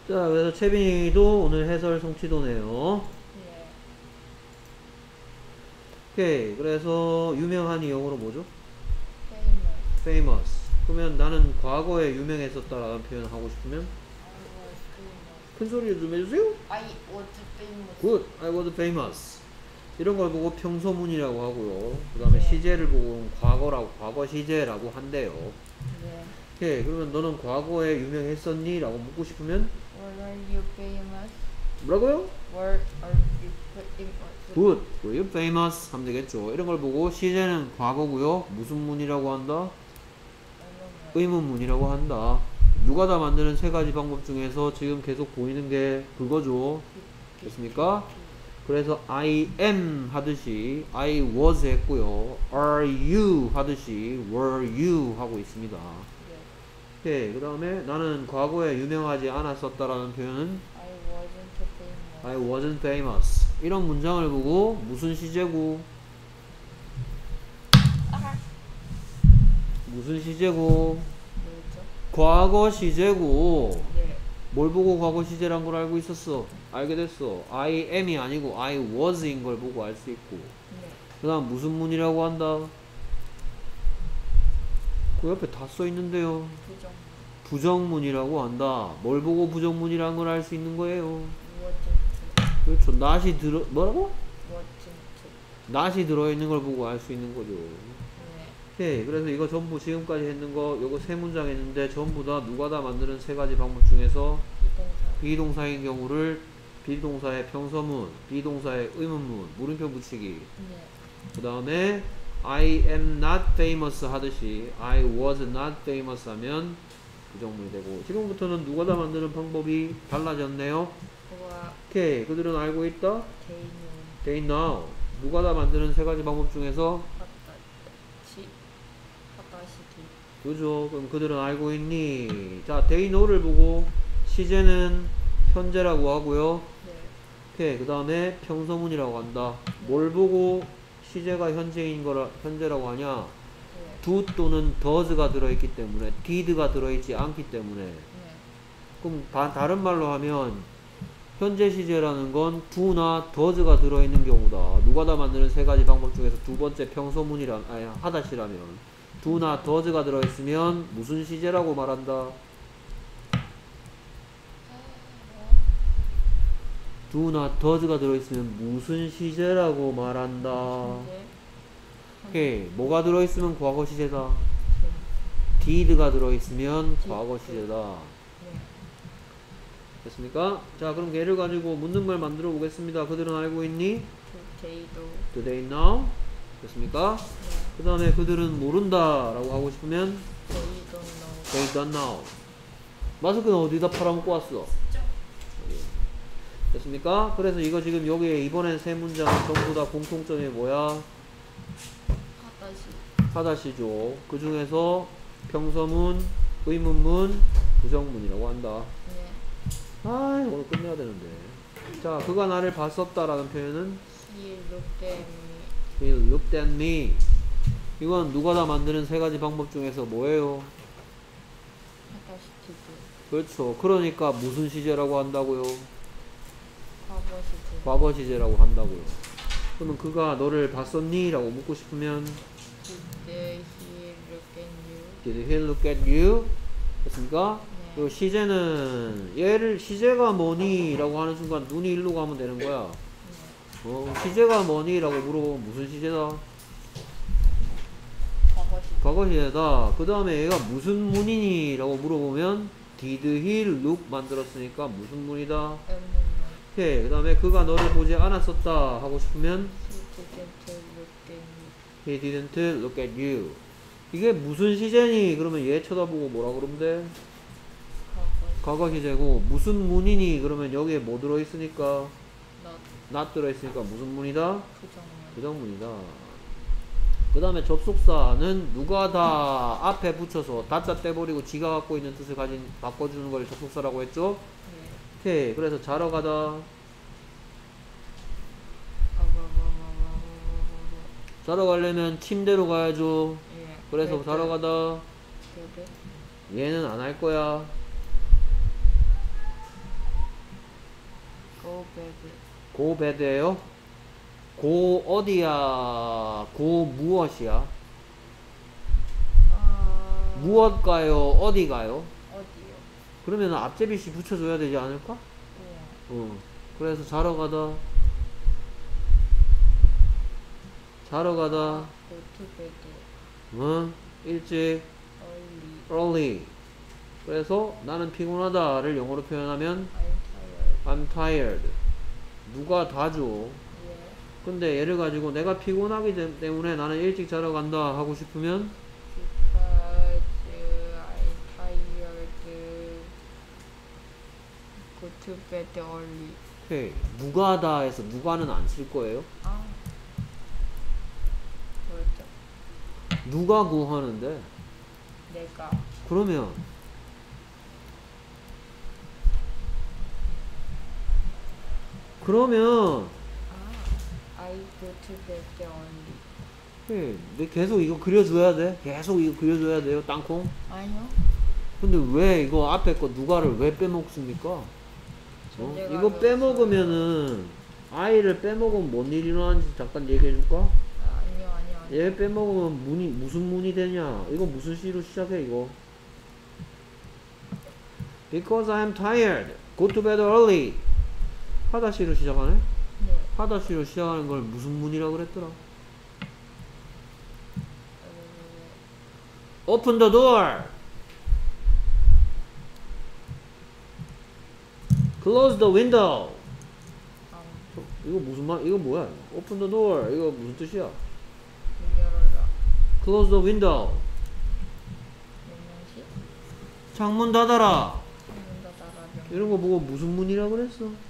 자, 그래서 채빈이도 오늘 해설 성취도네요. 예. 오케이. 그래서 유명한이 영어로 뭐죠? famous. famous. 그러면 나는 과거에 유명했었다라는 표현을 하고 싶으면 I was famous. 큰 소리로 좀 해주세요. I was famous. Good. I was famous. 이런 걸 보고 평소문이라고 하고요. 그 다음에 네. 시제를 보고 과거라고, 과거 시제라고 한대요. 네. 오케이. 그러면 너는 과거에 유명했었니? 라고 묻고 싶으면 Were you famous? 뭐라고요? Were you famous? Good. Were you famous? 하면 되겠죠. 이런 걸 보고 시제는 과거고요. 무슨 문이라고 한다? 의문문이라고 한다. 누가 다 만드는 세 가지 방법 중에서 지금 계속 보이는 게 그거죠. 됐습니까? 그래서 I am 하듯이 I was 했고요. Are you 하듯이 were you 하고 있습니다. 오케이. 그 다음에 나는 과거에 유명하지 않았었다라는 표현은 I wasn't famous. I wasn't famous. 이런 문장을 보고 무슨 시제고 무슨 시제고 뭐였죠? 과거 시제고 네. 뭘 보고 과거 시제란 걸 알고 있었어? 알게 됐어. I am이 아니고 I was인 걸 보고 알 수 있고. 네. 그 다음 무슨 문이라고 한다? 그 옆에 다 써 있는데요. 부정. 부정문이라고 한다. 뭘 보고 부정문이란 걸 알 수 있는 거예요. wasn't. 그렇죠. not이 들어 뭐라고? wasn't. not이 들어있는 걸 보고 알 수 있는 거죠. 네. 오케이. 그래서 이거 전부 지금까지 했는 거 요거 세 문장 했는데 전부 다 누가 다 만드는 세 가지 방법 중에서 비동사. 비동사인 경우를 비동사의 평서문, 비동사의 의문문, 물음표 붙이기. 네. 그 다음에 I am not famous 하듯이 I was not famous 하면 부정문이 되고. 지금부터는 누가 다 만드는 방법이 달라졌네요. 그와 오케이. 그들은 알고 있다. 대인은 They know. 누가 다 만드는 세 가지 방법 중에서 하다시기. 그죠. 그럼 그들은 알고 있니? 자, they know를 보고 시제는 현재라고 하고요. 네. 오케이. 그 다음에 평서문이라고 한다. 뭘 보고 시제가 현재인 거라 현재라고 하냐? 네. do 또는 does가 들어있기 때문에 did가 들어있지 않기 때문에. 네. 그럼 다른 말로 하면 현재 시제라는 건 do나 does가 들어있는 경우다. 누가 다 만드는 세 가지 방법 중에서 두 번째 평소문이라 아니 하다시라면 do나 does가 들어있으면 무슨 시제라고 말한다? do나 does가 들어있으면 무슨 시제라고 말한다? 네. 오케이. 뭐가 들어있으면 과거 시제다. did가 들어있으면 과거 시제다. 네. 됐습니까? 자, 그럼 걔를 가지고 묻는 말 만들어 보겠습니다. 그들은 알고 있니? They도. Do they know? 됐습니까? 네. 그 다음에 그들은 모른다 라고 하고 싶으면 They don't know. They don't know. 마스크는 어디다 팔아먹고 왔어? 됐습니까? 그래서 이거 지금 여기에 이번엔 세 문장 전부 다 공통점이 뭐야? 하다시. 하다시죠. 그 중에서 평서문, 의문문, 부정문이라고 한다. 네. 아, 오늘 끝내야 되는데. 자, 그가 나를 봤었다라는 표현은 He looked at me. He looked at me. 이건 누가 다 만드는 세 가지 방법 중에서 뭐예요? 하다시키기. 그렇죠. 그러니까 무슨 시제라고 한다고요? 과거 시제. 과거 시제라고 한다고요. 그러면 그가 너를 봤었니? 라고 묻고 싶으면 Did he look at you? Did he look at you? 됐습니까? 네. 요 시제는 얘를 시제가 뭐니? 라고 하는 순간 눈이 일로 가면 되는 거야. 네. 시제가 뭐니? 라고 물어보면 무슨 시제다? 과거 시제. 과거 시제다. 그 다음에 얘가 무슨 문이니? 라고 물어보면 Did he look 만들었으니까 무슨 문이다? 의문문. 오케이. 그 다음에 그가 너를 보지 않았었다 하고 싶으면 He didn't look at me. He didn't look at you. 이게 무슨 시제니? 그러면 얘 쳐다보고 뭐라 그러면 돼? 과거. 과거 시제고. 무슨 문이니? 그러면 여기에 뭐 들어있으니까? Not. not 들어있으니까 무슨 문이다? 부정문. 부정문이다. 그 다음에 접속사는 누가 다 앞에 붙여서 다짜 떼버리고 지가 갖고 있는 뜻을 바꿔주는 걸 접속사라고 했죠? 네. 오케이. 그래서 자러 가다. 자러 가려면 침대로 가야죠. 예. 그래서 자러 가다. 그래. 얘는 안 할 거야. bed. go bed예요. go 어디야? go 무엇이야? 무엇가요? 어디가요? 어디요? 그러면 앞제비씨 붙여줘야 되지 않을까? 네. 그래서 자러 가다 Go to bed. 일찍 Early. early. 그래서 나는 피곤하다를 영어로 표현하면 I'm tired. I'm tired. 누가 다죠. 예. 근데 얘를 가지고 내가 피곤하기 때문에 나는 일찍 자러 간다 하고 싶으면 Because I'm tired. Go to bed early. 오케이. 누가다 해서 누가는 안 쓸 거예요. 아. 그렇죠. 누가 구하는데 내가. 그러면 I go to bed early. 내 계속 이거 그려줘야 돼. 계속 이거 그려줘야 돼요. 땅콩. 아니요. 근데 왜 이거 앞에 거 누가를 왜 빼먹습니까? 존재가 이거 빼먹으면은 아이를 빼먹으면 뭔 일이 일어나는지 잠깐 얘기해 줄까? 아니요. 얘 빼먹으면 문이 무슨 문이 되냐? 이거 무슨 시로 시작해 이거? Because I'm tired. Go to bed early. 하다시로 시작하네? 네. 하다시로 시작하는 걸 무슨 문이라 그랬더라? Open the door. Close the window. 이거 무슨 말? 이거 뭐야? Open the door. 이거 무슨 뜻이야? 열어라. Close the window. 명령시? 창문 닫아라. 창문 닫아라. 이런 거 보고 무슨 문이라 그랬어? 명령문.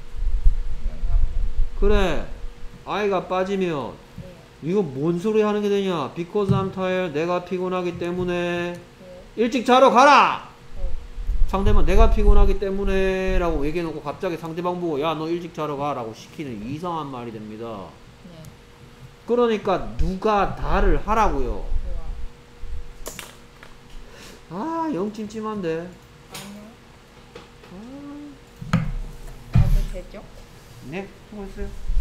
그래. 아이가 빠지면 네. 이거 뭔 소리 하는 게 되냐? Because I'm tired. 내가 피곤하기 때문에 네. 일찍 자러 가라. 상대방 내가 피곤하기 때문에 라고 얘기해놓고 갑자기 상대방 보고 야 너 일찍 자러 가 라고 시키는 이상한 말이 됩니다. 네. 그러니까 누가 다를 하라고요. 좋아. 아 영 찜찜한데. 아니요. 가도 되죠? 네 수고했어요.